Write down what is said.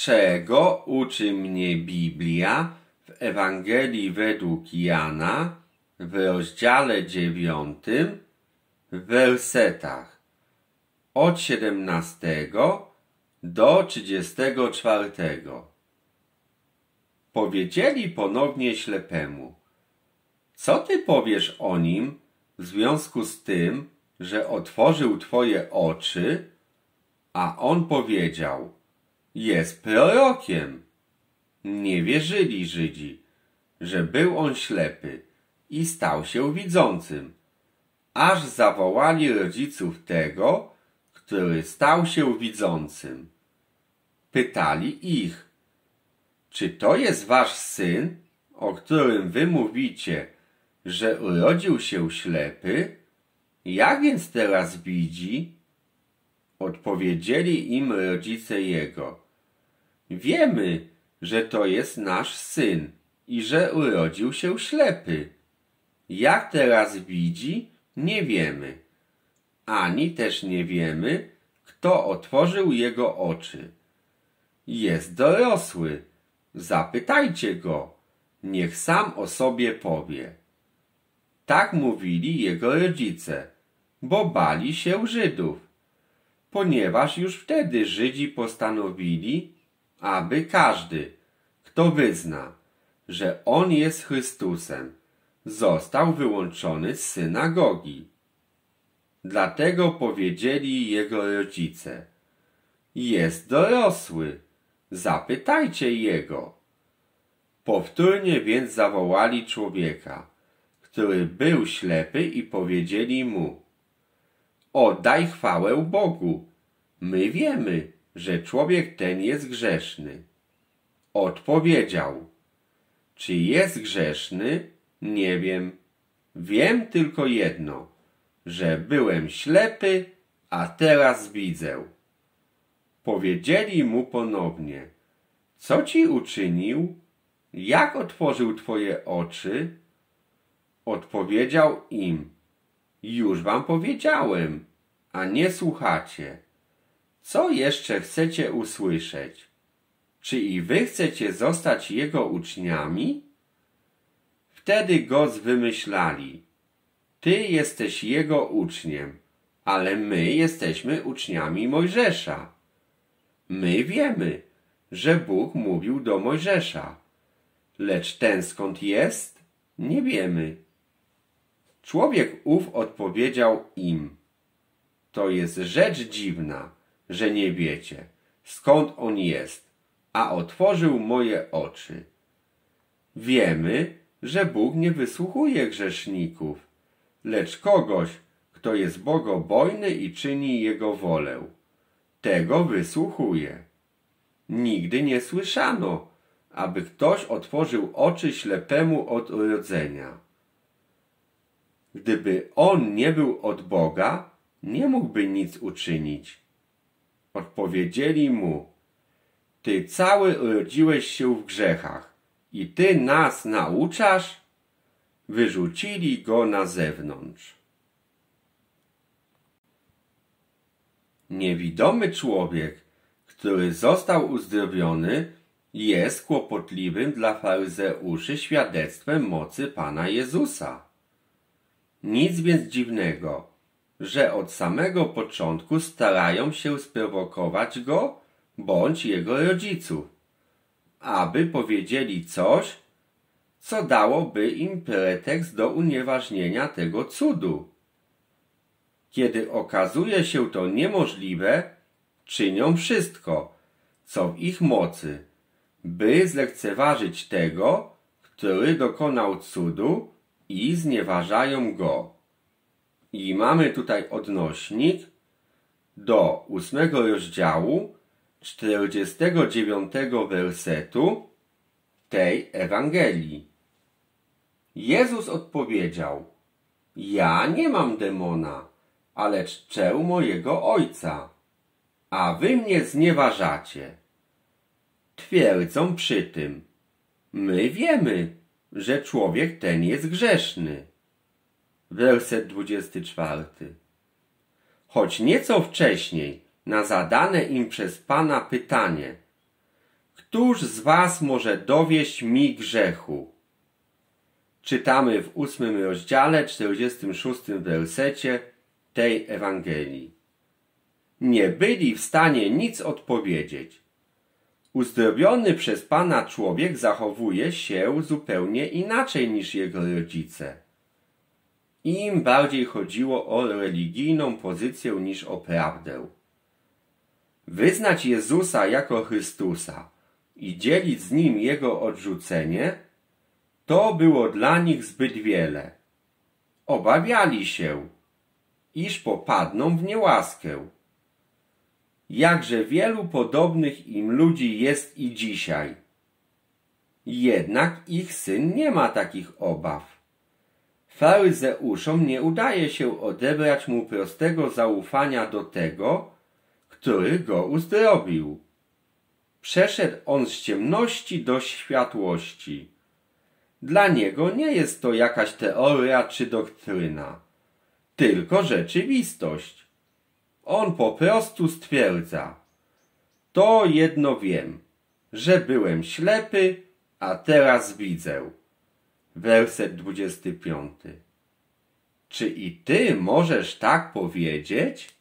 Czego uczy mnie Biblia w Ewangelii według Jana w rozdziale 9, w wersetach od 17 do 34. Powiedzieli ponownie ślepemu: co ty powiesz o nim w związku z tym, że otworzył twoje oczy? A on powiedział: jest prorokiem. Nie wierzyli Żydzi, że był on ślepy i stał się widzącym, aż zawołali rodziców tego, który stał się widzącym. Pytali ich: czy to jest wasz syn, o którym wy mówicie, że urodził się ślepy? Jak więc teraz widzi? Odpowiedzieli im rodzice jego: wiemy, że to jest nasz syn i że urodził się ślepy. Jak teraz widzi, nie wiemy. Ani też nie wiemy, kto otworzył jego oczy. Jest dorosły. Zapytajcie go. Niech sam o sobie powie. Tak mówili jego rodzice, bo bali się Żydów, ponieważ już wtedy Żydzi postanowili, aby każdy, kto wyzna, że on jest Chrystusem, został wyłączony z synagogi. Dlatego powiedzieli jego rodzice: jest dorosły, zapytajcie jego. Powtórnie więc zawołali człowieka, który był ślepy, i powiedzieli mu: oddaj chwałę Bogu. My wiemy, że człowiek ten jest grzeszny. Odpowiedział: czy jest grzeszny? Nie wiem. Wiem tylko jedno, że byłem ślepy, a teraz widzę. Powiedzieli mu ponownie: co ci uczynił? Jak otworzył twoje oczy? Odpowiedział im: już wam powiedziałem, a nie słuchacie. Co jeszcze chcecie usłyszeć? Czy i wy chcecie zostać jego uczniami? Wtedy go zwymyślali: ty jesteś jego uczniem, ale my jesteśmy uczniami Mojżesza. My wiemy, że Bóg mówił do Mojżesza, lecz ten skąd jest, nie wiemy. Człowiek ów odpowiedział im: to jest rzecz dziwna, że nie wiecie, skąd on jest, a otworzył moje oczy. Wiemy, że Bóg nie wysłuchuje grzeszników, lecz kogoś, kto jest bogobojny i czyni jego wolę. Tego wysłuchuje. Nigdy nie słyszano, aby ktoś otworzył oczy ślepemu od urodzenia. Gdyby on nie był od Boga, nie mógłby nic uczynić. Odpowiedzieli mu: ty cały urodziłeś się w grzechach i ty nas nauczasz? Wyrzucili go na zewnątrz. Niewidomy człowiek, który został uzdrowiony, jest kłopotliwym dla faryzeuszy świadectwem mocy Pana Jezusa. Nic więc dziwnego, że od samego początku starają się sprowokować go bądź jego rodziców, aby powiedzieli coś, co dałoby im pretekst do unieważnienia tego cudu. Kiedy okazuje się to niemożliwe, czynią wszystko, co w ich mocy, by zlekceważyć tego, który dokonał cudu, i znieważają go. I mamy tutaj odnośnik do 8 rozdziału 49 wersetu tej Ewangelii. Jezus odpowiedział: ja nie mam demona, ale czczę mojego Ojca, a wy mnie znieważacie. Twierdzą przy tym: my wiemy, że człowiek ten jest grzeszny. Werset 24. Choć nieco wcześniej, na zadane im przez Pana pytanie: Któż z was może dowieść mi grzechu? Czytamy w 8 rozdziale, 46 wersecie tej Ewangelii. Nie byli w stanie nic odpowiedzieć. Uzdrowiony przez Pana człowiek zachowuje się zupełnie inaczej niż jego rodzice. Im bardziej chodziło o religijną pozycję niż o prawdę. Wyznać Jezusa jako Chrystusa i dzielić z Nim Jego odrzucenie, to było dla nich zbyt wiele. Obawiali się, iż popadną w niełaskę. Jakże wielu podobnych im ludzi jest i dzisiaj. Jednak ich Syn nie ma takich obaw. Faryzeuszom nie udaje się odebrać mu prostego zaufania do tego, który go uzdrowił. Przeszedł on z ciemności do światłości. Dla niego nie jest to jakaś teoria czy doktryna, tylko rzeczywistość. On po prostu stwierdza: to jedno wiem, że byłem ślepy, a teraz widzę. Werset 25. Czy i ty możesz tak powiedzieć?